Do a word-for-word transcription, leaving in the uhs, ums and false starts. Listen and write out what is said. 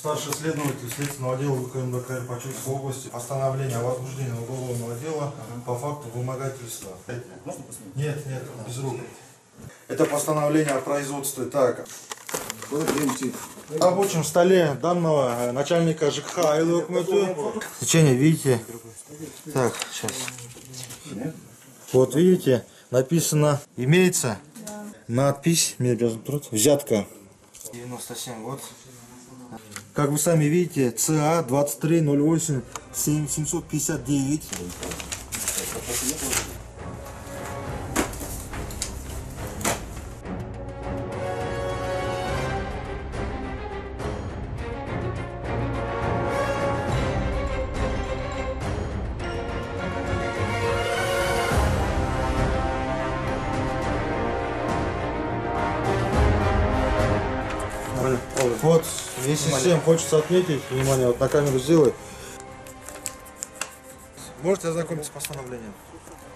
Старший следователь следственного отдела ВКМДК Почувствовской области. Постановление о возбуждении уголовного дела по факту вымогательства. Нет, нет, без рук. Это постановление о производстве. Так. На рабочем столе данного начальника ЖКХ Айлы Окмыту. Течение, видите? Так, сейчас. Вот видите, написано, имеется надпись, взятка. девяносто семь, вот. Как вы сами видите, ЦА двадцать три ноль восемь семьсот пятьдесят девять. Вот, если всем хочется отметить, внимание, вот на камеру сделай. Можете ознакомиться с постановлением?